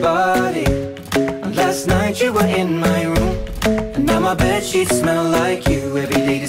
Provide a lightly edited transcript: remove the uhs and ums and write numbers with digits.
body. Last night you were in my room, and now my bedsheets smell like you. Every day